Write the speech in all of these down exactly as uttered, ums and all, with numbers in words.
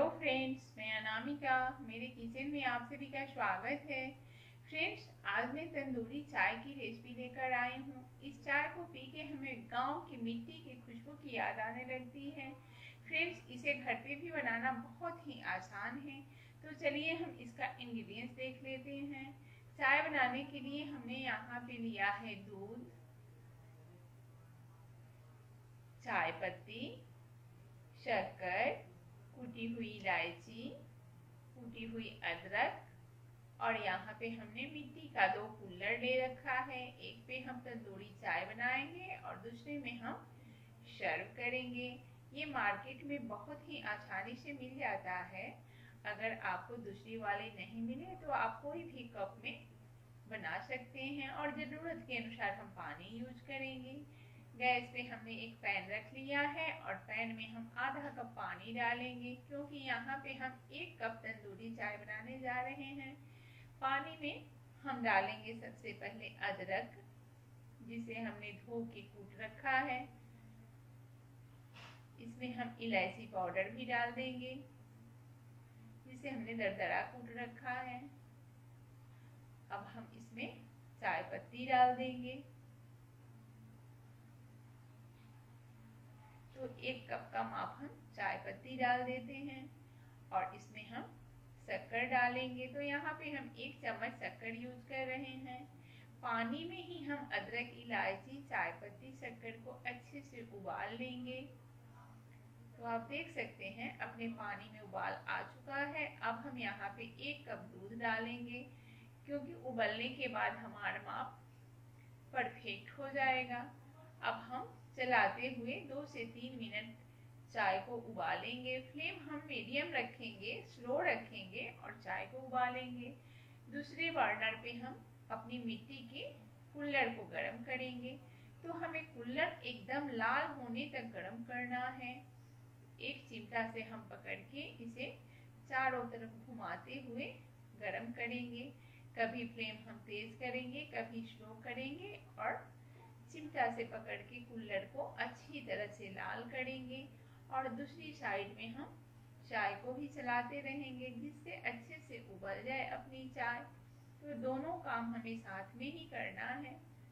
Hello friends, मैं अनामिका। मेरे kitchen में आप सभी का स्वागत है। फ्रेंड्स, आज मैं तंदूरी चाय की रेसिपी लेकर आई हूँ। इस चाय को पी के हमें गांव की मिट्टी की खुशबू की याद आने लगती है। फ्रेंड्स, इसे घर पे भी बनाना बहुत ही आसान है। तो चलिए हम इसका इंग्रेडिएंट्स देख लेते हैं। चाय बनाने के लिए हमने यहाँ पे लिया है दूध, चाय पत्ती, शक्कर, कुटी हुई इलायची, कुटी हुई अदरक और यहाँ पे हमने मिट्टी का दो कुल्हड़ ले रखा है। एक पे हम तंदूरी चाय बनाएंगे और दूसरे में हम सर्व करेंगे। ये मार्केट में बहुत ही आसानी से मिल जाता है। अगर आपको दूसरी वाले नहीं मिले तो आप कोई भी कप में बना सकते हैं और ज़रूरत के अनुसार हम पानी यूज करेंगे। गैस पे हमने एक पैन रख लिया है और पैन में हम आधा कप पानी डालेंगे, क्योंकि यहाँ पे हम एक कप तंदूरी चाय बनाने जा रहे हैं। पानी में हम डालेंगे सबसे पहले अदरक, जिसे हमने धो के कूट रखा है। इसमें हम इलायची पाउडर भी डाल देंगे, जिसे हमने दरदरा कूट रखा है। अब हम इसमें चाय पत्ती डाल देंगे। तो एक कप का माप हम चाय पत्ती डाल देते हैं और इसमें हम शक्कर डालेंगे। तो यहाँ पे हम एक चम्मच शक्कर यूज कर रहे हैं। पानी में ही हम अदरक, इलायची, चाय पत्ती, शक्कर को अच्छे से उबाल लेंगे। तो आप देख सकते हैं अपने पानी में उबाल आ चुका है। अब हम यहाँ पे एक कप दूध डालेंगे, क्योंकि उबलने के बाद हमारा माप परफेक्ट हो जाएगा। अब हम चलाते हुए दो से तीन मिनट चाय को उबालेंगे। फ्लेम हम मीडियम रखेंगे, स्लो रखेंगे और चाय को उबालेंगे। दूसरे बर्नर पे हम अपनी मिट्टी के कुल्हड़ को गर्म करेंगे। तो हमें कुल्हड़ एकदम लाल होने तक गर्म करना है। एक चिमटा से हम पकड़ के इसे चारों तरफ घुमाते हुए गर्म करेंगे। कभी फ्लेम हम तेज करेंगे, कभी स्लो करेंगे और चिमटा से पकड़ के कुल्हड़ को अच्छी तरह से लाल करेंगे। और दूसरी साइड में हम चाय को भी चलाते रहेंगे, जिससे अच्छे से उबल जाए अपनी चाय। तो दोनों काम हमें साथ में ही करना है।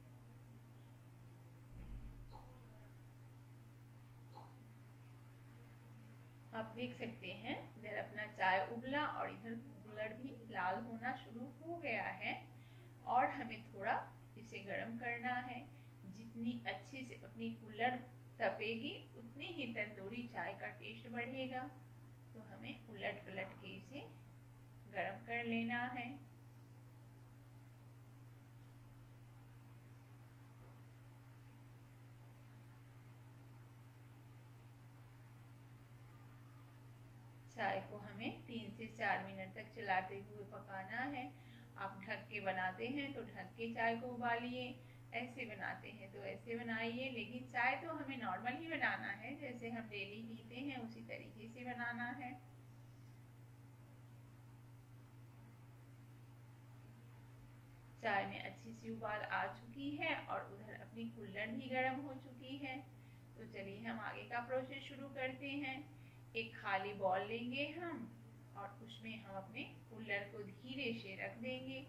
आप देख सकते हैं इधर अपना चाय उबला और इधर कुल्हड़ भी लाल होना शुरू हो गया है। और हमें थोड़ा इसे गर्म करना है। जितनी अच्छे से अपनी कुल्हड़ तपेगी, उतनी ही तंदूरी चाय का टेस्ट बढ़ेगा। तो हमें उलट पलट के इसे गर्म कर लेना है। चाय को हमें तीन से चार मिनट तक चलाते हुए पकाना है। आप ढक के बनाते हैं तो ढक के चाय को उबालिए, ऐसे बनाते हैं तो ऐसे बनाइए। लेकिन चाय तो हमें नॉर्मल ही बनाना है, जैसे हम डेली पीते हैं उसी तरीके से बनाना है। चाय में अच्छी सी उबाल आ चुकी है और उधर अपनी कुल्हड़ भी गर्म हो चुकी है। तो चलिए हम आगे का प्रोसेस शुरू करते हैं। एक खाली बॉल लेंगे हम और उसमें हम अपने कुल्हड़ को धीरे से रख देंगे।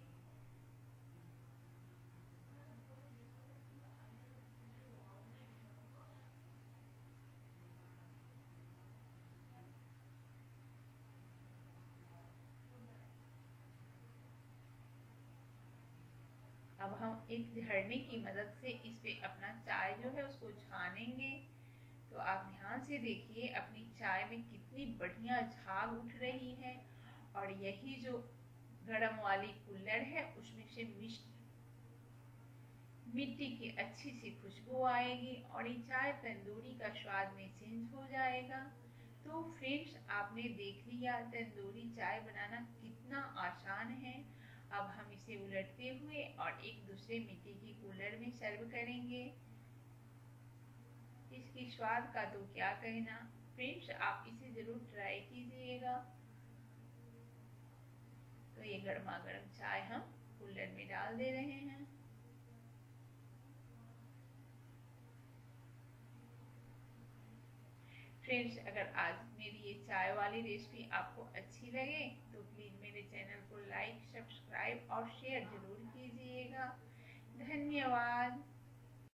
अब हम एक झरने की मदद से इस पे अपना चाय जो है उसको छानेंगे। तो आप ध्यान से देखिए अपनी चाय में कितनी बढ़िया झाग उठ रही है। और यही जो गरम वाली कुल्हड़ है उसमें से मिट्टी की अच्छी सी खुशबू आएगी और ये चाय तंदूरी का स्वाद में चेंज हो जाएगा। तो फ्रेंड्स, आपने देख लिया तंदूरी चाय बनाना कितना आसान है। अब हम इसे उलटते हुए और एक दूसरे मिट्टी की कुल्हड़ में सर्व करेंगे। इसकी स्वाद का तो क्या कहना। फ्रेंड्स, आप इसे जरूर ट्राई कीजिएगा। तो ये गर्मा गर्म चाय हम कुल्हड़ में डाल दे रहे हैं। फ्रेंड्स, अगर आज मेरी ये चाय वाली रेसिपी आपको अच्छी लगे तो प्लीज़ मेरे चैनल को लाइक, सब्सक्राइब और शेयर जरूर कीजिएगा। धन्यवाद।